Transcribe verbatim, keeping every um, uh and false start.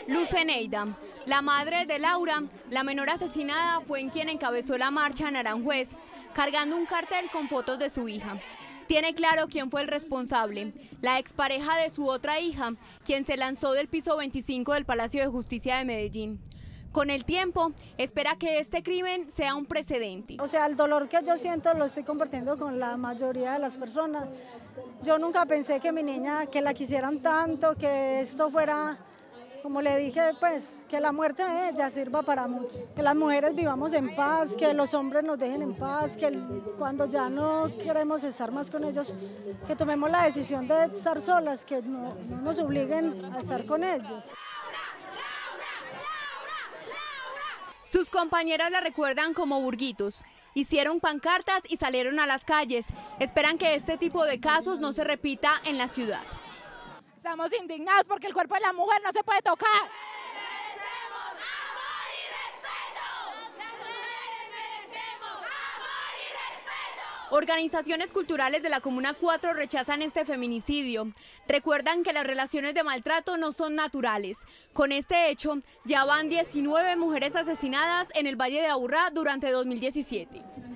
Luz Eneida, la madre de Laura, la menor asesinada, fue en quien encabezó la marcha en Aranjuez, cargando un cartel con fotos de su hija. Tiene claro quién fue el responsable, la expareja de su otra hija, quien se lanzó del piso veinticinco del Palacio de Justicia de Medellín. Con el tiempo, espera que este crimen sea un precedente. O sea, el dolor que yo siento lo estoy compartiendo con la mayoría de las personas. Yo nunca pensé que mi niña, que la quisieran tanto, que esto fuera, como le dije, pues, que la muerte de ella sirva para mucho. Que las mujeres vivamos en paz, que los hombres nos dejen en paz, que cuando ya no queremos estar más con ellos, que tomemos la decisión de estar solas, que no, no nos obliguen a estar con ellos. Sus compañeras la recuerdan como Burguitos. Hicieron pancartas y salieron a las calles. Esperan que este tipo de casos no se repita en la ciudad. Estamos indignados porque el cuerpo de la mujer no se puede tocar. ¡Merecemos amor y respeto! ¡Las mujeres merecemos amor y respeto! Organizaciones culturales de la Comuna cuatro rechazan este feminicidio. Recuerdan que las relaciones de maltrato no son naturales. Con este hecho, ya van diecinueve mujeres asesinadas en el Valle de Aburrá durante dos mil diecisiete.